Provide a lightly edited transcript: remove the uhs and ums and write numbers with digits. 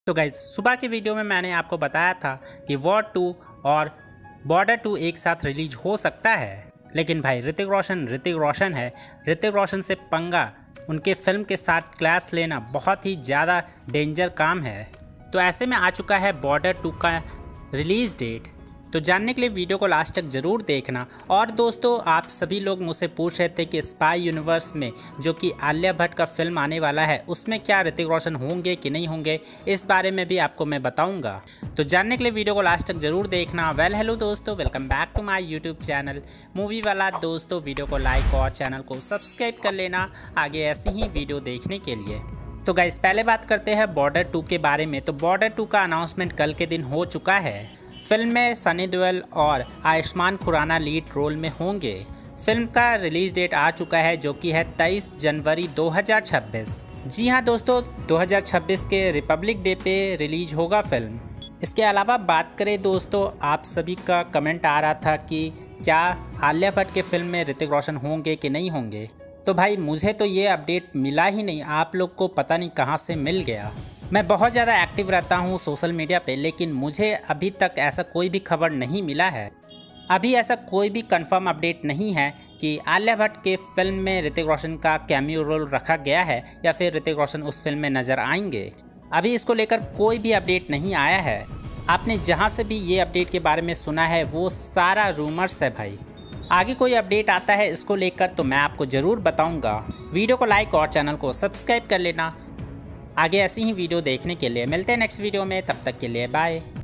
तो गाइज सुबह की वीडियो में मैंने आपको बताया था कि वॉर 2 और बॉर्डर 2 एक साथ रिलीज हो सकता है, लेकिन भाई ऋतिक रोशन है। ऋतिक रोशन से पंगा, उनके फिल्म के साथ क्लैश लेना बहुत ही ज़्यादा डेंजर काम है। तो ऐसे में आ चुका है बॉर्डर 2 का रिलीज़ डेट। तो जानने के लिए वीडियो को लास्ट तक ज़रूर देखना। और दोस्तों, आप सभी लोग मुझसे पूछ रहे थे कि स्पाई यूनिवर्स में जो कि आलिया भट्ट का फिल्म आने वाला है, उसमें क्या ऋतिक रोशन होंगे कि नहीं होंगे, इस बारे में भी आपको मैं बताऊंगा। तो जानने के लिए वीडियो को लास्ट तक ज़रूर देखना। वेल हेलो दोस्तों, welcome back to my YouTube channel movie वाला। दोस्तों, वीडियो को लाइक और चैनल को सब्सक्राइब कर लेना आगे ऐसी ही वीडियो देखने के लिए। तो गाइस, पहले बात करते हैं बॉर्डर 2 के बारे में। तो बॉर्डर 2 का अनाउंसमेंट कल के दिन हो चुका है। फिल्म में सनी देओल और आयुष्मान खुराना लीड रोल में होंगे। फिल्म का रिलीज डेट आ चुका है जो कि है 23 जनवरी 2026। जी हाँ दोस्तों, 2026 के रिपब्लिक डे पे रिलीज होगा फिल्म। इसके अलावा बात करें दोस्तों, आप सभी का कमेंट आ रहा था कि क्या आलिया भट्ट के फिल्म में ऋतिक रोशन होंगे कि नहीं होंगे। तो भाई मुझे तो ये अपडेट मिला ही नहीं, आप लोग को पता नहीं कहाँ से मिल गया। मैं बहुत ज़्यादा एक्टिव रहता हूँ सोशल मीडिया पे, लेकिन मुझे अभी तक ऐसा कोई भी खबर नहीं मिला है। अभी ऐसा कोई भी कंफर्म अपडेट नहीं है कि आलिया भट्ट के फिल्म में ऋतिक रोशन का कैमियो रोल रखा गया है या फिर ऋतिक रोशन उस फिल्म में नज़र आएंगे। अभी इसको लेकर कोई भी अपडेट नहीं आया है। आपने जहाँ से भी ये अपडेट के बारे में सुना है वो सारा रूमर्स है भाई। आगे कोई अपडेट आता है इसको लेकर तो मैं आपको ज़रूर बताऊँगा। वीडियो को लाइक और चैनल को सब्सक्राइब कर लेना आगे ऐसी ही वीडियो देखने के लिए। मिलते हैं नेक्स्ट वीडियो में, तब तक के लिए बाय।